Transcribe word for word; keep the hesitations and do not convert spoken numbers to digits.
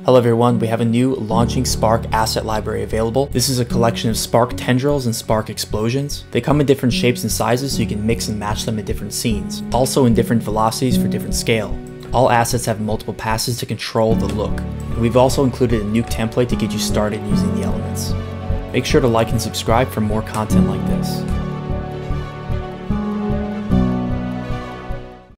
Hello everyone, we have a new Launching Spark asset library available. This is a collection of spark tendrils and spark explosions. They come in different shapes and sizes so you can mix and match them in different scenes, also in different velocities for different scale. All assets have multiple passes to control the look. And we've also included a Nuke template to get you started using the elements. Make sure to like and subscribe for more content like this.